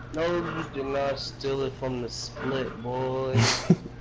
No, you did not steal it from the split, boy.